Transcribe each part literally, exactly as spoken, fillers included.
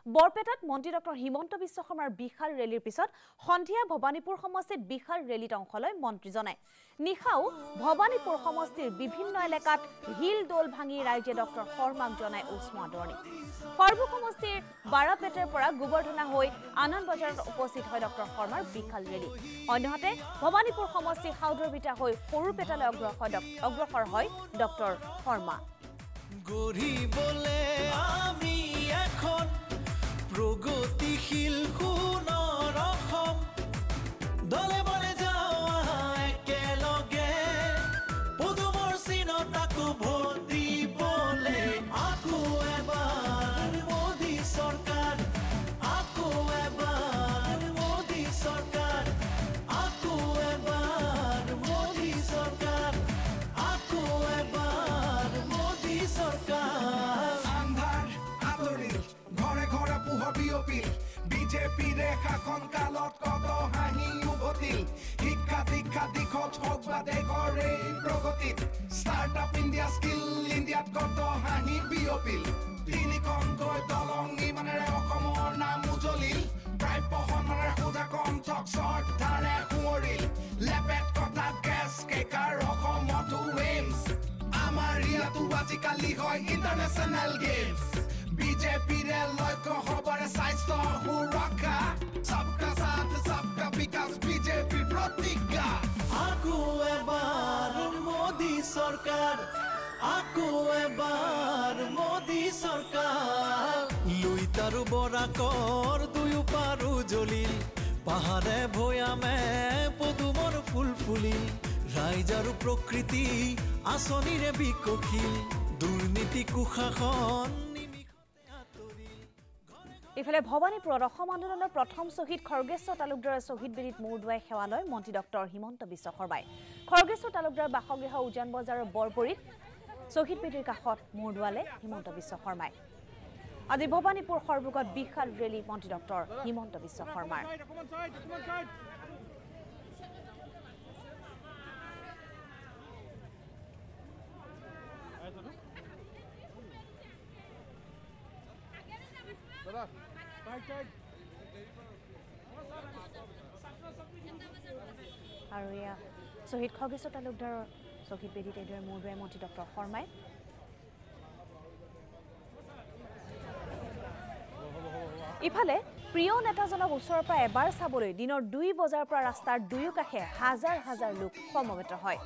বৰপেটাত মন্ত্ৰী ডক্টৰ হিমন্ত বিশ্ব শৰ্মাৰ বিশাল ৰেলীৰ পিছত সন্ধিয়া ভবানীপুৰ সমষ্টিত বিশাল ৰেলীত অংশ লয় মন্ত্ৰীজনে। নিশাও ভবানীপুৰ সমষ্টিৰ বিভিন্ন এলেকাত হিল দোল ভাঙি ৰাইজে ডক্টৰ শৰ্মাক জনাই উষ্ম আদৰণি। সৰ্বু সমষ্টিৰ বাৰাপেটাৰ পৰা গোবৰ্ধনা হৈ আনন্দ বজাৰত উপস্থিত হয় ডক্টৰ শৰ্মাৰ বিশাল ৰেলী। অন্যহাতে ভবানীপুৰ সমষ্টিৰ সাউদৰবিটা হৈ সৰুপেটালৈ অগ্ৰসৰ হয় ডক্টৰ শৰ্মা। গঢ়িবলে আমি এখন প্ৰগতিশীল সোণৰ অসম, দলে বলে যাওঁ একেলগে পদুমৰ চিনত আকৌ ভোট দিবলে। আকৌ এবাৰ মোদী চৰকাৰ, আকৌ এবাৰ মোদী চৰকাৰ, আকৌ এবাৰ মোদী চৰকাৰ, আকৌ এবাৰ মোদী চৰকাৰ। আন্ধাৰ আঁতৰিল, ঘৰে ঘৰে পোহৰ বিয়পিল, বিজেপিৰে শাসন কালত কত হাঁহি উভতিল। শিক্ষা দীক্ষা দিশত হওক বা দেশৰ এই প্ৰগতিত, ষ্টাৰ্টআপ ইণ্ডিয়া স্কিল ইণ্ডিয়াত কত হাঁহি বিয়পিল। তিনিখনকৈ দলং নিৰ্মাণেৰে অসমৰ নাম উজলিল, প্ৰায় প্ৰশমনেৰে সোধা কণ্ঠক শ্ৰদ্ধাৰে সোঁৱৰিল। লেপেট কথা গেছ কেকাৰ অসমতো এইমছ, আমাৰ ইয়াতো আজিকালি হয় ইণ্টাৰনেশ্যনেল গেমছ। বিজেপিৰে লক্ষ্য সবৰে স্বাস্থ্য সুৰক্ষা, সবকা সাথ সবকা বিকাশ বিজেপিৰ প্ৰতিজ্ঞা। আকৌ এবাৰ মোদী চৰকাৰ, আকৌ এবাৰ মোদী চৰকাৰ। লুইতাৰু বৰাকৰ দুয়ো পাৰো জ্বলিল, পাহাৰে ভৈয়ামে পদুমৰ ফুল ফুলিল। ৰাইজ আৰু প্ৰকৃতি আঁচনিৰে বিকশিল, দুৰ্নীতি কুশাসন ইফালে ভবানীপুৰত অসম আন্দোলনৰ প্ৰথম শ্বহীদ খৰ্গেশ্বৰ তালুকদাৰৰ শ্বহীদ বেদীত মূৰ দুৱাই সেৱা লয় মন্ত্ৰী ডক্টৰ হিমন্ত বিশ্ব শৰ্মাই। খৰ্গেশ্বৰ তালুকদাৰৰ বাসগৃহ উজান বজাৰৰ বৰপৰীত শ্বহীদ বেদীৰ কাষত মূৰ দুৱালে হিমন্ত বিশ্ব শৰ্মাই। আজি ভবানীপুৰ সৰ্বগত বিশাল ৰেলী মন্ত্ৰী ডক্টৰ হিমন্ত বিশ্ব শৰ্মাৰ। আৰু এয়া শ্বহীদ খৰ্গেশ্বৰ তালুকদাৰৰ শ্বহীদ বেদীত এইদৰে মূৰ দুৱাই মন্ত্ৰী ডক্টৰ শৰ্মাই। ইফালে প্ৰিয় নেতাজনক ওচৰৰ পৰা এবাৰ চাবলৈ দিনৰ দুই বজাৰ পৰা ৰাস্তাৰ দুয়ো কাষে হাজাৰ হাজাৰ লোক সমবেত হয়।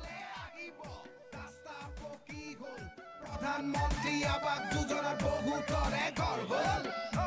প্ৰধানমন্ত্ৰী আৱাস যোজনাৰ বহুতৰে ঘৰ হ'ল।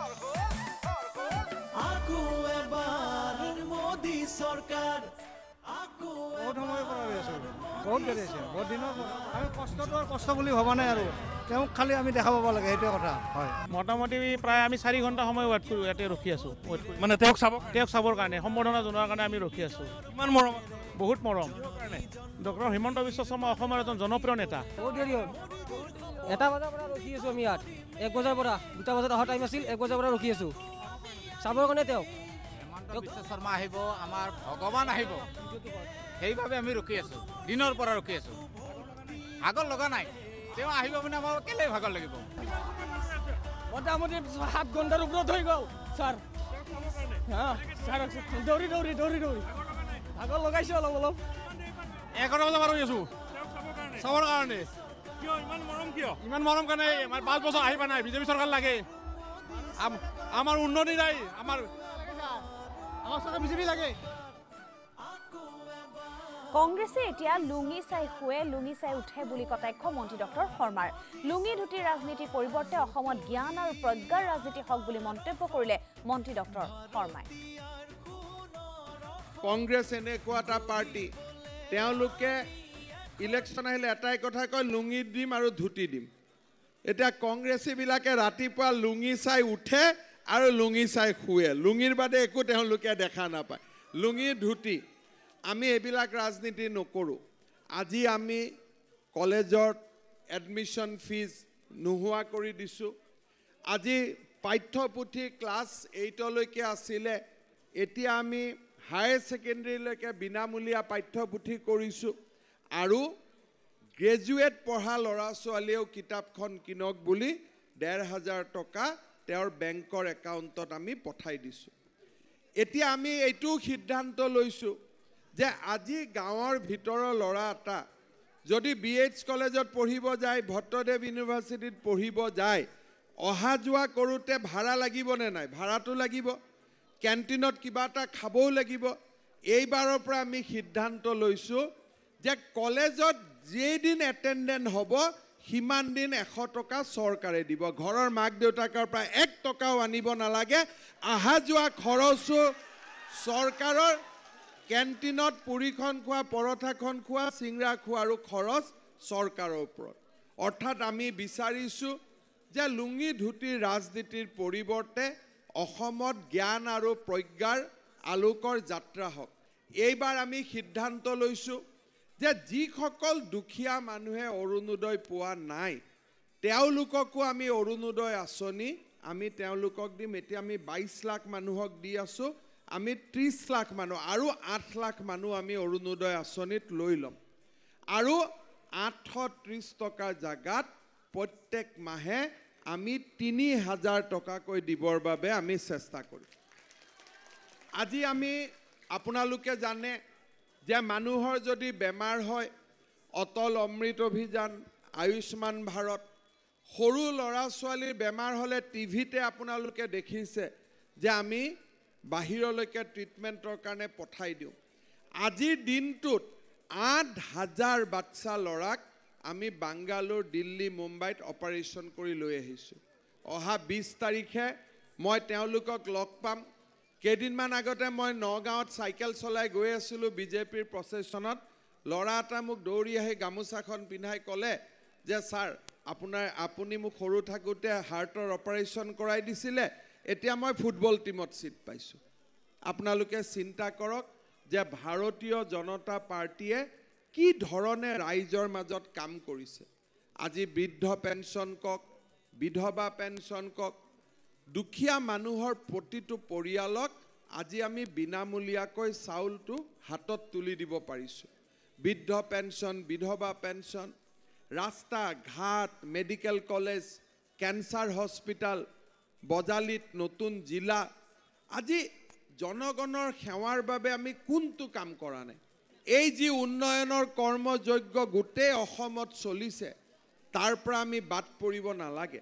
আকৌ এবাৰ মোদী চৰকাৰ, বহুত সময়ৰ পৰা হৈ আছোঁ, বহুত দেৰি আছে, বহুত দিনৰ আমি কষ্টটো আৰু কষ্ট বুলি ভবা নাই আৰু তেওঁক খালি আমি দেখা পাব লাগে, সেইটোৱে কথা হয়। মোটামুটি প্ৰায় আমি চাৰি ঘণ্টা সময় ৱেইট কৰোঁ, ইয়াতে ৰখি আছোঁ, মানে তেওঁক চাব তেওঁক চাবৰ কাৰণে সম্বৰ্ধনা জনোৱাৰ কাৰণে আমি ৰখি আছোঁ। ইমান মৰম, বহুত মৰম ডক্টৰ হিমন্ত বিশ্ব শৰ্মা অসমৰ এজন জনপ্ৰিয় নেতা। বহুত দেৰি হ'ল, এটা বজাৰ পৰা ৰখি আছোঁ আমি ইয়াত, এক বজাৰ পৰা দুটা বজাত অহা টাইম আছিল, এক বজাৰ পৰা ৰখি আছোঁ চাবৰ কাৰণে তেওঁক। হিমন্ত বিশ্ব শৰ্মা আহিব, আমাৰ ভগৱান আহিব, সেইবাবে আমি ৰখি আছোঁ, দিনৰ পৰা ৰখি আছোঁ। ভাগৰ লগা নাই, তেওঁ আহিব মানে আমাৰ কেলে ভাগৰ লাগিব। মোটামুটি সাত ঘণ্টাৰ ওপৰত হৈ গ'ল ছাৰ, ছাৰ দৌৰি দৌৰি দৌৰি দৌৰি ভাগৰ লগাইছে অলপ অলপ। এঘাৰটা বজাৰ পৰা ৰৈ আছোঁ চাবৰ কাৰণে। কিয় ইমান মৰম, কিয় ইমান মৰম কাৰণে? আমাৰ পাঁচ বছৰ আহি পোৱা নাই, বিজেপি চৰকাৰ লাগে, আমাৰ উন্নতি নাই, আমাৰ আমাৰ চৰকাৰ বিজেপি লাগে। কংগ্ৰেছে এতিয়া লুঙি চাই শুৱে লুঙি চাই উঠে বুলি কটাক্ষ মন্ত্ৰী ডক্টৰ শৰ্মাৰ। লুঙি ধুতিৰ ৰাজনীতিৰ পৰিৱৰ্তে অসমত জ্ঞান আৰু প্ৰজ্ঞাৰ ৰাজনীতি হওক বুলি মন্তব্য কৰিলে মন্ত্ৰী ডক্টৰ শৰ্মাই। কংগ্ৰেছ এনেকুৱা এটা পাৰ্টি, তেওঁলোকে ইলেকশ্যন আহিলে এটাই কথা কয়, লুঙি দিম আৰু ধুতি দিম। এতিয়া কংগ্ৰেছীবিলাকে ৰাতিপুৱা লুঙি চাই উঠে আৰু লুঙি চাই শুৱে, লুঙিৰ বাদে একো তেওঁলোকে দেখা নাপায়। লুঙি ধুতি আমি এইবিলাক ৰাজনীতি নকৰোঁ। আজি আমি কলেজত এডমিশ্যন ফিজ নোহোৱা কৰি দিছোঁ। আজি পাঠ্যপুথি ক্লাছ এইটলৈকে আছিলে, এতিয়া আমি হায়াৰ ছেকেণ্ডেৰীলৈকে বিনামূলীয়া পাঠ্যপুথি কৰিছোঁ। আৰু গ্ৰেজুৱেট পঢ়া ল'ৰা ছোৱালীয়েও কিতাপখন কিনক বুলি ডেৰ হাজাৰ টকা তেওঁৰ বেংকৰ একাউণ্টত আমি পঠাই দিছোঁ। এতিয়া আমি এইটো সিদ্ধান্ত লৈছোঁ যে আজি গাঁৱৰ ভিতৰৰ ল'ৰা এটা যদি বি এইচ কলেজত পঢ়িব যায়, ভট্টদেৱ ইউনিভাৰ্চিটিত পঢ়িব যায়, অহা যোৱা কৰোঁতে ভাড়া লাগিবনে নাই? ভাড়াটো লাগিব, কেণ্টিনত কিবা এটা খাবও লাগিব। এইবাৰৰ পৰা আমি সিদ্ধান্ত লৈছোঁ যে কলেজত যেইদিন এটেণ্ডেণ্ট হ'ব সিমান দিন এশ টকা চৰকাৰে দিব। ঘৰৰ মাক দেউতাকৰ পৰা এক টকাও আনিব নালাগে। অহা যোৱা খৰচো চৰকাৰৰ, কেণ্টিনত পুৰিখন খোৱা, পৰঠাখন খোৱা, চিংৰা খোৱাৰো খৰচ চৰকাৰৰ ওপৰত। অৰ্থাৎ আমি বিচাৰিছোঁ যে লুঙি ধুতিৰ ৰাজনীতিৰ পৰিৱৰ্তে অসমত জ্ঞান আৰু প্ৰজ্ঞাৰ আলোকৰ যাত্ৰা হওক। এইবাৰ আমি সিদ্ধান্ত লৈছোঁ যে যিসকল দুখীয়া মানুহে অৰুণোদয় পোৱা নাই তেওঁলোককো আমি অৰুণোদয় আঁচনি আমি তেওঁলোকক দিম। এতিয়া আমি বাইছ লাখ মানুহক দি আছোঁ, আমি ত্ৰিছ লাখ মানুহ আৰু আঠ লাখ মানুহ আমি অৰুণোদয় আঁচনিত লৈ ল'ম। আৰু আঠশ ত্ৰিছ টকাৰ জাগাত প্ৰত্যেক মাহে আমি তিনি হাজাৰ টকাকৈ দিবৰ বাবে আমি চেষ্টা কৰিম। আজি আমি আপোনালোকে জানে যে মানুহৰ যদি বেমাৰ হয়, অটল অমৃত অভিযান, আয়ুষ্মান ভাৰত, সৰু ল'ৰা ছোৱালীৰ বেমাৰ হ'লে টিভিতে আপোনালোকে দেখিছে যে আমি বাহিৰলৈকে ট্ৰিটমেণ্টৰ কাৰণে পঠাই দিওঁ। আজিৰ দিনটোত আঠ হাজাৰ বাচ্চা ল'ৰাক আমি বাংগালোৰ, দিল্লী, মুম্বাইত অপাৰেশ্যন কৰি লৈ আহিছোঁ। অহা বিছ তাৰিখে মই তেওঁলোকক লগ পাম। কেইদিনমান আগতে মই নগাঁৱত চাইকেল চলাই গৈ আছিলোঁ বিজেপিৰ প্ৰচেছনত। ল'ৰা এটা মোক দৌৰি আহি গামোচাখন পিন্ধাই ক'লে যে ছাৰ, আপোনাৰ আপুনি মোক সৰু থাকোঁতে হাৰ্টৰ অপাৰেশ্যন কৰাই দিছিলে, এতিয়া মই ফুটবল টীমত ছিট পাইছোঁ। আপোনালোকে চিন্তা কৰক যে ভাৰতীয় জনতা পাৰ্টীয়ে কি ধৰণে ৰাইজৰ মাজত কাম কৰিছে। আজি বৃদ্ধ পেঞ্চন কওক, বিধৱা পেঞ্চন কওক, দুখীয়া মানুহৰ প্ৰতিটো পৰিয়ালক আজি আমি বিনামূলীয়াকৈ চাউলটো হাতত তুলি দিব পাৰিছোঁ। বৃদ্ধ পেঞ্চন, বিধৱা পেঞ্চন, ৰাস্তা ঘাট, মেডিকেল কলেজ, কেঞ্চাৰ হস্পিটাল, বজালিত নতুন জিলা। আজি জনগণৰ সেৱাৰ বাবে আমি কোনটো কাম কৰা নাই? এই যি উন্নয়নৰ কৰ্মযজ্ঞ গোটেই অসমত চলিছে তাৰ পৰা আমি বাদ পৰিব নালাগে।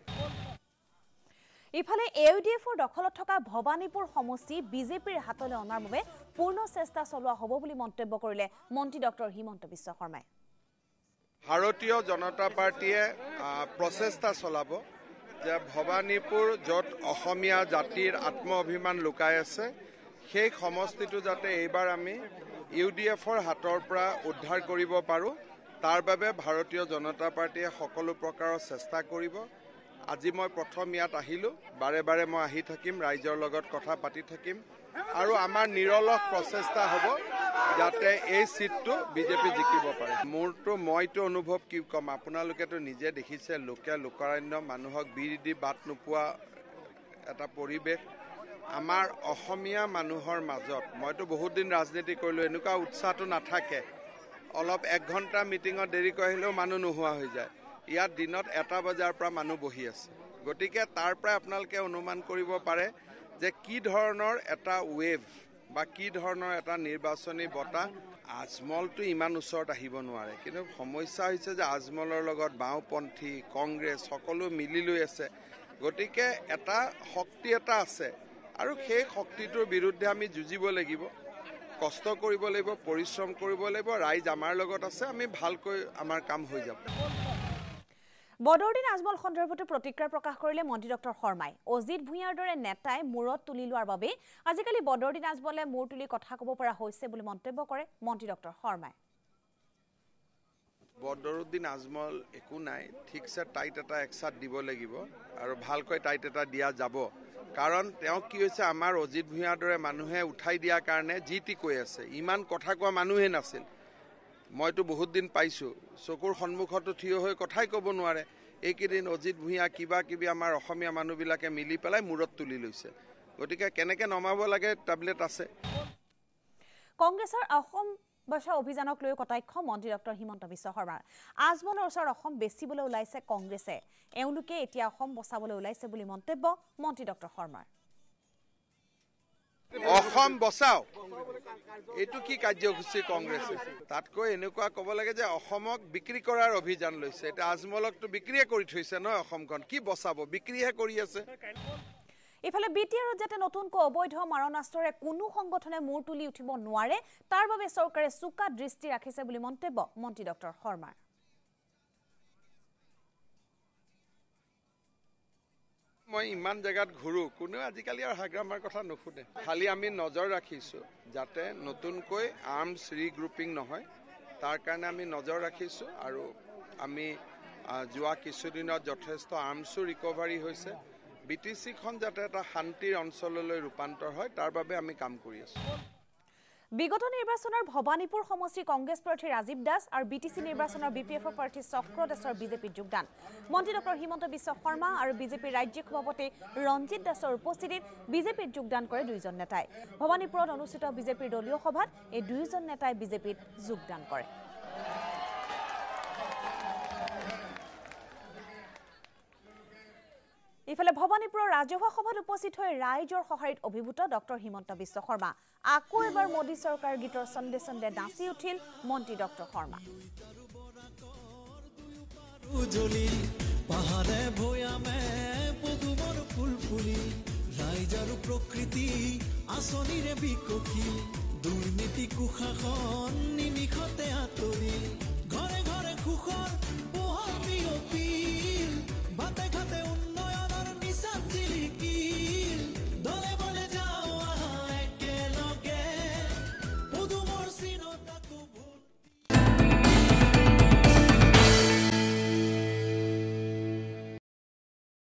ইফালে এ ইউ ডি এফৰ দখলত থকা ভবানীপুৰ সমষ্টি বিজেপিৰ হাতলৈ অনাৰ বাবে পূৰ্ণ চেষ্টা চলোৱা হ'ব বুলি মন্তব্য কৰিলে মন্ত্ৰী ডক্টৰ হিমন্ত বিশ্ব শৰ্মাই। ভাৰতীয় জনতা পাৰ্টীয়ে প্ৰচেষ্টা চলাব যে ভবানীপুৰ, য'ত অসমীয়া জাতিৰ আত্ম অভিমান লুকাই আছে, সেই সমষ্টিটো যাতে এইবাৰ আমি ইউ ডি এফৰ হাতৰ পৰা উদ্ধাৰ কৰিব পাৰোঁ, তাৰ বাবে ভাৰতীয় জনতা পাৰ্টীয়ে সকলো প্ৰকাৰৰ চেষ্টা কৰিব। আজি মই প্ৰথম ইয়াত আহিলোঁ, বাৰে বাৰে মই আহি থাকিম, ৰাইজৰ লগত কথা পাতি থাকিম আৰু আমাৰ নিৰলস প্ৰচেষ্টা হ'ব যাতে এই চিটটো বিজেপি জিকিব পাৰে। মোৰতো মইতো অনুভৱ কি ক'ম, আপোনালোকেতো নিজে দেখিছে, লোকে লোকাৰণ্য, মানুহক বিৰি দি বাট নোপোৱা এটা পৰিৱেশ। আমাৰ অসমীয়া মানুহৰ মাজত মইতো বহুত দিন ৰাজনীতি কৰিলোঁ, এনেকুৱা উৎসাহটো নাথাকে। অলপ এক ঘণ্টা মিটিঙত দেৰিকৈ আহিলেও মানুহ নোহোৱা হৈ যায়। ইয়াত দিনত এটা বজাৰ পৰা মানুহ বহি আছে। গতিকে তাৰ পৰাই আপোনালোকে অনুমান কৰিব পাৰে যে কি ধৰণৰ এটা ৱেভ বা কি ধৰণৰ এটা নিৰ্বাচনী বঁটা। আজমলটো ইমান ওচৰত আহিব নোৱাৰে, কিন্তু সমস্যা হৈছে যে আজমলৰ লগত বাওঁপন্থী, কংগ্ৰেছ সকলো মিলি লৈ আছে। গতিকে এটা শক্তি এটা আছে আৰু সেই শক্তিটোৰ বিৰুদ্ধে আমি যুঁজিব লাগিব, কষ্ট কৰিব লাগিব, পৰিশ্ৰম কৰিব লাগিব। ৰাইজ আমাৰ লগত আছে, আমি ভালকৈ আমাৰ কাম হৈ যাব। বদৰুদ্দিন আজমল সন্দৰ্ভতো প্ৰতিক্ৰিয়া প্ৰকাশ কৰিলে মন্ত্ৰী ডক্টৰ শৰ্মাই। অজিত ভূঞাৰ দৰে নেতাই মূৰত তুলি লোৱাৰ বাবে আজিকালি বদৰুদ্দিন আজমলে মূৰ তুলি কথা ক'ব পৰা হৈছে বুলি মন্তব্য কৰে মন্ত্ৰী ডক্টৰ শৰ্মাই। বদৰুদ্দিন আজমল একো নাই, ঠিকছে টাইট এটা একচাট দিব লাগিব আৰু ভালকৈ টাইট এটা দিয়া যাব। কাৰণ তেওঁ কি হৈছে, আমাৰ অজিত ভূঞাৰ দৰে মানুহে উঠাই দিয়াৰ কাৰণে যি টি কৈ আছে। ইমান কথা কোৱা মানুহে নাছিল। মইতো বহুত দিন পাইছোঁ, চকুৰ সন্মুখতো থিয় হৈ কথাই ক'ব নোৱাৰে। এইকেইদিন অজিত ভূঞা কিবা কিবি আমাৰ অসমীয়া মানুহবিলাকে মিলি পেলাই মূৰত তুলি লৈছে। গতিকে কেনেকৈ নমাব লাগে টেবলেট আছে। কংগ্ৰেছৰ অসম বচা অভিযানক লৈ কটাক্ষ মন্ত্ৰী ডক্টৰ হিমন্ত বিশ্ব শৰ্মাৰ আজমলৰ ওচৰত অসম বেচিবলৈ ওলাইছে কংগ্ৰেছে এওঁলোকে এতিয়া অসম বচাবলৈ ওলাইছে বুলি মন্তব্য মন্ত্ৰী ডক্টৰ শৰ্মাৰ অসম বচাও এইটো কি কাৰ্যসূচী কংগ্ৰেছে তাতকৈ এনেকুৱা ক'ব লাগে যে অসমক বিক্ৰী কৰাৰ অভিযান লৈছে এটা আজমলকটো বিক্ৰীয়ে কৰি থৈছে ন অসমখন কি বচাব বিক্ৰীহে কৰি আছে ইফালে বিটিআৰত যাতে নতুনকৈ অবৈধ মাৰণাস্ত্ৰৰে কোনো সংগঠনে মূৰ তুলি উঠিব নোৱাৰে তাৰ বাবে চৰকাৰে চুকা দৃষ্টি ৰাখিছে বুলি মন্তব্য মন্ত্ৰী ডক্টৰ শৰ্মাৰ মই ইমান জায়গাত ঘুৰু কোনো আজিকালি আৰু হাগ্ৰামাৰ কথা নুশুনে খালি আমি নজৰ ৰাখিছো যাতে নতুনকৈ আৰ্মছ ৰিগ্ৰুপিং নহয় তাৰ কাৰণে আমি নজৰ ৰাখিছো আৰু আমি যোৱা কিছুদিনত যথেষ্ট আৰ্মছো ৰিকভাৰী হৈছে বিটিসি খন যাতে এটা শান্তিৰ অঞ্চললৈ ৰূপান্তৰ হয় তাৰ বাবে আমি কাম কৰি আছো বিগত নিৰ্বাচনৰ ভবানীপুৰ সমষ্টি কংগ্ৰেছ প্ৰাৰ্থী ৰাজীৱ দাস আৰু বিটিসি নিৰ্বাচনৰ বিপিএফৰ প্ৰাৰ্থী চক্ৰ দাসৰ বিজেপিৰ যোগদান মন্ত্ৰী ডক্টৰ হিমন্ত বিশ্ব শৰ্মা আৰু বিজেপিৰ ৰাজ্যিক সভাপতি ৰঞ্জিত দাসৰ উপস্থিতিত বিজেপিৰ যোগদান কৰে দুইজন নেতাই ভবানীপুৰত অনুষ্ঠিত বিজেপিৰ দলীয় সভাত এই দুইজন নেতাই বিজেপিত যোগদান কৰে ইফালে ভবানীপুৰৰ ৰাজহুৱা সভাত উপস্থিত হৈ ৰাইজৰ সহায়ত অভিভূত ডক্টৰ হিমন্ত বিশ্ব শৰ্মা আকৌ এবাৰ মোদী চৰকাৰ গীতৰ সন্দে সন্দে নাচি উঠিল মন্ত্ৰী ডক্টৰ শৰ্মা পাহাৰে ভৈয়ামে পদুমৰ ফুল ফুলি ৰাইজ আৰু প্ৰকৃতি আঁচনিৰে বিকশি দুৰ্নীতি কুশাসন নিমিষতে আঁতৰি ঘৰে ঘৰে সুখৰ পোহৰ বিয়পি